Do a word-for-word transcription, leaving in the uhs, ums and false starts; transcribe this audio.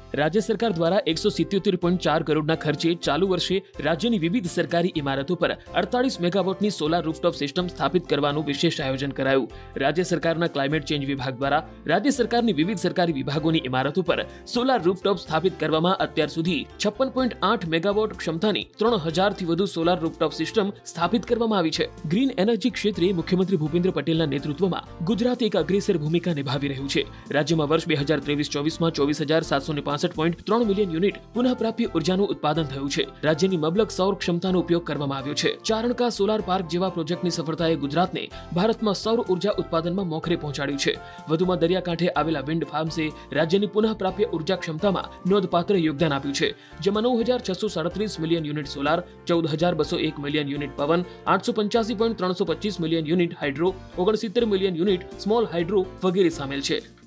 રાજ્ય સરકાર દ્વારા એકસો સિત્યોતેર પોઈન્ટ ચાર કરોડના ખર્ચે ચાલુ વર્ષે રાજ્યની વિવિધ સરકારી ઇમારતો પર અડતાલીસ મેગાવોટની સોલાર રૂફટોપ સિસ્ટમ સ્થાપિત કરવાનું વિશેષ આયોજન કરાયું. રાજ્ય સરકારના ક્લાઇમેટ ચેન્જ વિભાગ દ્વારા રાજ્ય સરકારની વિવિધ સરકારી વિભાગોની ઇમારતો પર સોલાર રૂફટોપ સ્થાપિત કરવામાં અત્યાર સુધી છપ્પન પોઈન્ટ આઠ મેગાવોટ ક્ષમતાની ત્રણ હજારથી વધુ સોલાર રૂફટોપ સિસ્ટમ સ્થાપિત કરવામાં આવી છે. ગ્રીન એનર્જી ક્ષેત્રે મુખ્યમંત્રી ભૂપેન્દ્ર પટેલના નેતૃત્વમાં ગુજરાત એક અગ્રેસર ભૂમિકા નિભાવી રહ્યું છે. રાજ્યમાં વર્ષ બે હજાર ત્રેવીસ ચોવીસમાં ચોવીસ હજાર સાતસો ને પાસઠ પોઈન્ટ ત્રણ મિલિયન યુનિટ પુનઃપ્રાપ્ય ઉર્જાનું ઉત્પાદન થયું છે. રાજ્યની મબલક સૌર ક્ષમતાનો ઉપયોગ કરવામાં આવ્યો છે. ચારણકા સોલાર પાર્ક જેવા પ્રોજેક્ટની સફળતાએ ગુજરાતને ભારતમાં સૌર ઉર્જા ઉત્પાદનમાં મોખરે પહોંચાડ્યું છે. વધુમાં દરિયાકાંઠે આવેલા વિન્ડ ફાર્મ્સે રાજ્યની પુનઃપ્રાપ્ય ઉર્જા ક્ષમતામાં નોંધપાત્ર યોગદાન આપ્યું છે. જેમાં નવ હજાર છસો સાડત્રીસ મિલિયન યુનિટ સોલાર, ચૌદ હજાર બસો એક મિલિયન યુનિટ પવન, આઠસો પંચ્યાસી પોઈન્ટ ત્રણસો પચીસ મિલિયન યુનિટ હાઇડ્રો, ઓગણસિત્તેર મિલિયન યુનિટ સ્મોલ હાઇડ્રો વગેરે સામેલ છે.